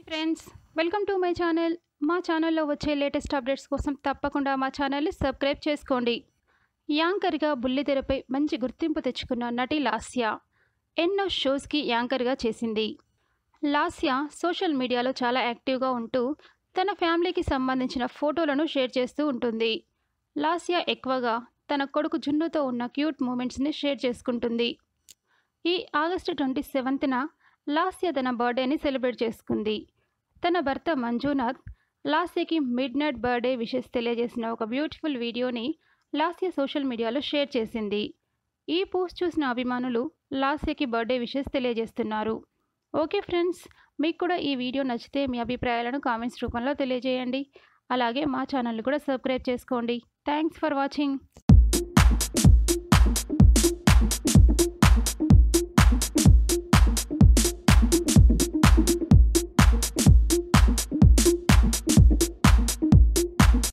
Hi friends, welcome to my channel. మా ఛానల్లో వచ్చే లేటెస్ట్ అప్డేట్స్ కోసం తప్పకుండా మా ఛానల్ని సబ్స్క్రైబ్ చేసుకోండి. యాంకర్గా బుల్లితెరపై మంచి గుర్తింపు తెచ్చుకున్న నటి లాస్య ఎన్నో షోస్కి యాంకర్గా చేసింది. లాస్య సోషల్ మీడియాలో చాలా యాక్టివ్గా ఉంటూ తన ఫ్యామిలీకి సంబంధించిన ఫోటోలను షేర్ చేస్తూ ఉంటుంది. లాస్య ఎక్కువగా తన కొడుకు జున్నుతో ఉన్న క్యూట్ మూమెంట్స్ని షేర్ చేసుకుంటుంది. ఈ ఆగస్టు 27న లాస్య తన బర్త్డేని సెలబ్రేట్ చేసుకుంది. తన భర్త మంజునాథ్ లాస్యకి మిడ్ నైట్ బర్త్డే విషెస్ తెలియజేసిన ఒక బ్యూటిఫుల్ వీడియోని లాస్య సోషల్ మీడియాలో షేర్ చేసింది. ఈ పోస్ట్ చూసిన అభిమానులు లాస్యకి బర్త్డే విషెస్ తెలియజేస్తున్నారు. ఓకే ఫ్రెండ్స్, మీకు కూడా ఈ వీడియో నచ్చితే మీ అభిప్రాయాలను కామెంట్స్ రూపంలో తెలియజేయండి. అలాగే మా ఛానల్ని కూడా సబ్స్క్రైబ్ చేసుకోండి. Thanks for watching.